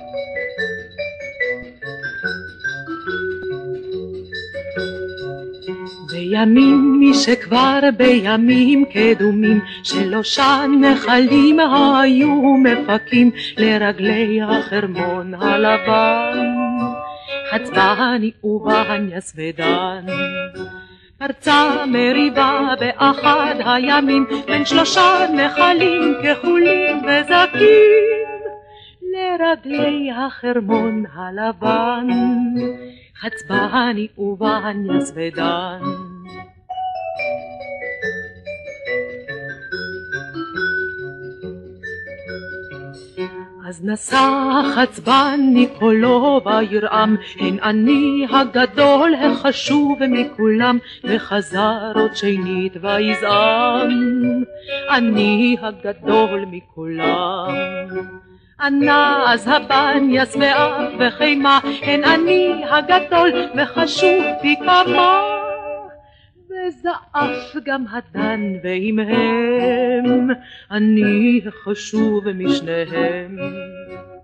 בימים משכבר בימים קדומים שלושה נחלים היו מפקים לרגלי החרמון הלבן, חצבני ובניאס ודן. פרצה מריבה באחד הימים בין שלושה נחלים כחולים וזקים לרגלי החרמון הלבן, חצבני ובניאס ודן. אז נשא חצבני קולו בירעם, הן אני הגדול החשוב מכולם, וחזר עוד שנית ויזעם, אני הגדול מכולם. ענה אז הבניאס ואף וחימה, הן אני הגדול וחשוב פי כמה, וזעף גם הדן ועמהם, אני החשוב משניהם.